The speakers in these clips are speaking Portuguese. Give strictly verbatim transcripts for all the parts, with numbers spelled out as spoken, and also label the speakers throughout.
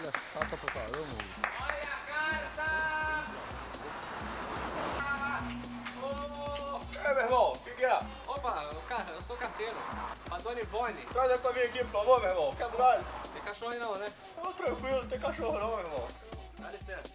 Speaker 1: Olha, chata pra caramba.
Speaker 2: Olha a casa!
Speaker 3: Oh. É, meu irmão, o que, que é?
Speaker 2: Opa, cara, eu sou carteiro. A dona Ivone.
Speaker 3: Traz ele pra mim aqui, por favor, meu irmão. Quer mudar?
Speaker 2: Tem cachorro aí não, né?
Speaker 3: Não, tranquilo, não tem cachorro não, meu irmão.
Speaker 2: Dá licença.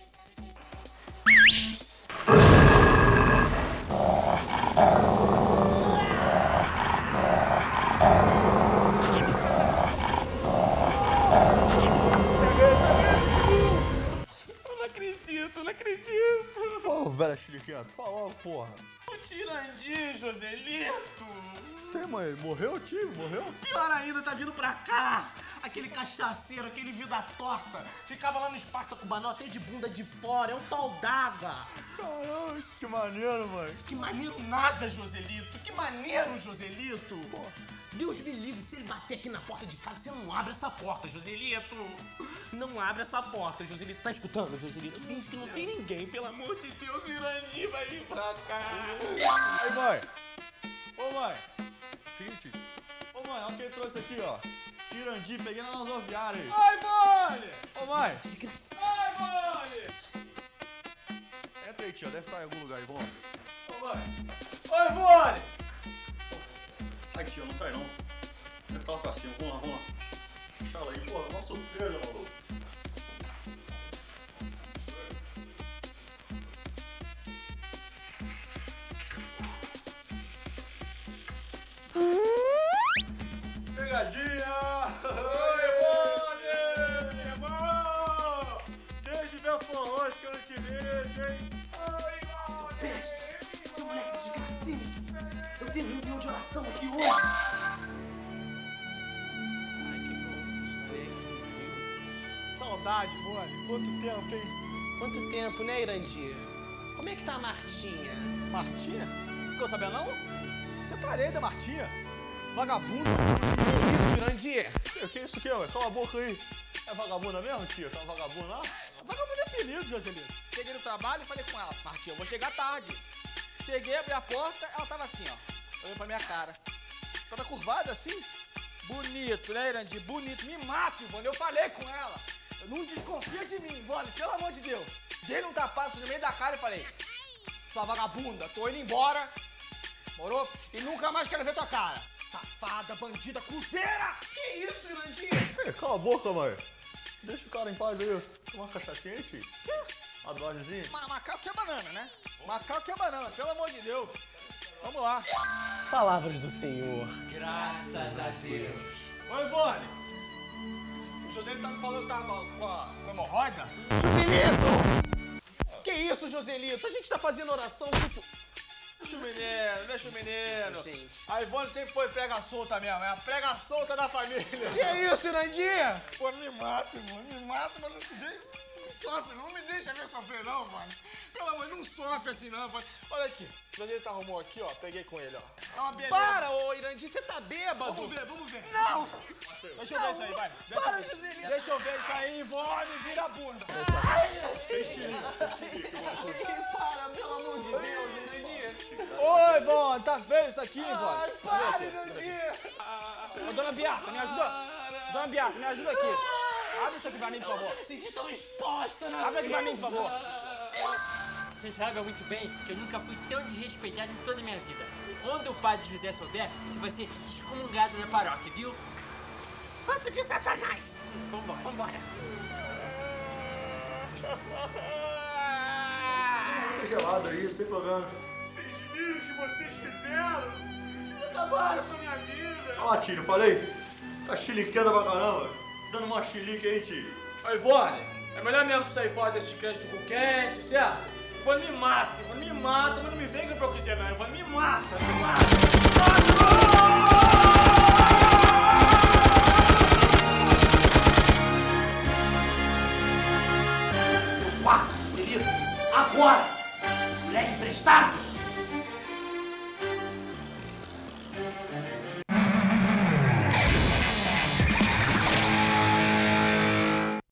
Speaker 3: Eu não acredito, eu não acredito.
Speaker 1: Ô, velho chiliquinha, tu falou, porra.
Speaker 3: O Tirandi, Joselito.
Speaker 1: Tem, mãe? Morreu, tio? Morreu?
Speaker 3: Pior ainda, tá vindo pra cá. Aquele cachaceiro, aquele vida torta. Ficava lá no Espartaco Banal até de bunda de fora. É um pau d'água.
Speaker 1: Caramba, que maneiro, mãe.
Speaker 3: Que maneiro nada, Joselito. Que maneiro, Joselito.
Speaker 1: Pô.
Speaker 3: Deus me livre, se ele bater aqui na porta de casa, você não abre essa porta, Joselito. Não abre essa porta, Joselito. Tá escutando, Joselito? Finge que não tem ninguém, pelo amor de Deus. O Irandi vai vir pra cá.
Speaker 1: Aí, mãe. Ô, mãe. Seguinte. Ô, mãe, olha quem trouxe aqui, ó. Tirandi, peguei na rodoviária aí.
Speaker 2: Ai, Ivone!
Speaker 1: Ô, mãe.
Speaker 2: Ai, Ivone!
Speaker 1: Entra aí, tia. Deve estar em algum lugar aí, vamos.
Speaker 2: Ô, mãe! Oi, Ivone!
Speaker 1: Ai, tia, não tá aí, não. Deve estar lá pra cima. Vamos lá, vamos lá. Deixa ela aí. Porra, uma surpresa, maluco. Pegadinha!
Speaker 2: Oi, Ivone! Meu irmão!
Speaker 1: Desde ver forró que eu não te vejo, hein?
Speaker 2: Oi, Ivone!
Speaker 3: Peste, seu moleque desgracinho. Eu tenho reunião de oração aqui hoje.
Speaker 2: Ai, que bom ver aqui. Saudade, Ivone. Quanto tempo, hein? Quanto tempo, né, Irandi? Como é que tá a Martinha?
Speaker 4: Martinha? Ficou sabendo não? Separei da Martinha. Vagabunda.
Speaker 2: Que isso, Irandi?
Speaker 1: Que, que isso aqui, ué? Cala a boca aí. É vagabunda mesmo, tia? Tá vagabunda lá?
Speaker 4: Vagabunda é apelido, Joselito. Cheguei no trabalho e falei com ela, Martinha, eu vou chegar tarde. Cheguei, abri a porta, ela tava assim, ó, olhando pra minha cara. Toda curvada assim. Bonito, né, Irandi? Bonito. Me mata, Ivone. Eu falei com ela. Eu não desconfia de mim, Ivone, pelo amor de Deus. Dei um tapaço no meio da cara e falei, sua vagabunda, tô indo embora. Morou? E nunca mais quero ver tua cara. Safada, bandida, cruzeira!
Speaker 2: Que isso, Irandi?
Speaker 1: Ei, cala a boca, mãe. Deixa o cara em paz aí. Toma uma cachaçinha aí, tio. Uma dosezinha.
Speaker 4: Ma macaco que é banana, né? Macaco que é banana, pelo amor de Deus. Vamos lá.
Speaker 3: Palavras do Senhor.
Speaker 2: Graças a Deus.
Speaker 4: Ô, Ivone. O Joselito tá me falando que tava com a, com a hemorroida?
Speaker 2: Joselito! Que isso, Joselito? A gente tá fazendo oração muito...
Speaker 4: Deixa o menino, deixa o menino.
Speaker 2: Gente.
Speaker 4: A Ivone sempre foi prega solta mesmo, é a prega solta da família.
Speaker 2: Que isso, Irandi?
Speaker 4: Pô, me mata, Ivone, me mata, mas não te deixa. Não sofre, não me deixa ver sofrer não, Ivone. Pelo amor, não sofre assim não, Ivone. Olha aqui, o Joselito arrumou aqui, ó, peguei com ele, ó. É uma beleza.
Speaker 2: Para, ô Irandi, você tá bêbado.
Speaker 4: Vamos ver, vamos ver. Não! Deixa eu ver isso aí, vai. Deixa
Speaker 2: Para,
Speaker 4: eu ver.
Speaker 2: Joselito.
Speaker 4: Deixa eu ver isso aí, Ivone, vira a bunda.
Speaker 2: Para, pelo amor de Deus, Irandi.
Speaker 4: Ô, Ivone, tá feio isso aqui, Ivone?
Speaker 2: Ai, para, Irandi.
Speaker 4: Ô, dona Bianca, me ajuda. Dona Bianca, me ajuda aqui. Abre isso aqui pra mim, por favor.
Speaker 2: Senti tão exposta na
Speaker 4: Abre aqui pra mim, por favor.
Speaker 5: Você sabe muito bem que eu nunca fui tão desrespeitado em toda a minha vida. Quando o padre José souber, você vai ser excomungado da paróquia, viu?
Speaker 2: Quanto de Satanás.
Speaker 5: Vambora, vambora.
Speaker 1: Tá gelado aí, sem problema.
Speaker 4: Vocês viram o que vocês fizeram? Vocês acabaram com a minha vida.
Speaker 1: Ó, tio, falei. Tá chiliqueando pra caramba. Dando uma chilique aí, tio.
Speaker 4: Ô, Ivone, é melhor mesmo sair fora desse crédito com quente, certo? Ivone, me mata, Ivone, me mata, mas não me vem com hipocrisia não, Ivone, me mata, me mata, me mata!
Speaker 2: Quarto, Joselito. Agora. Moleque imprestável.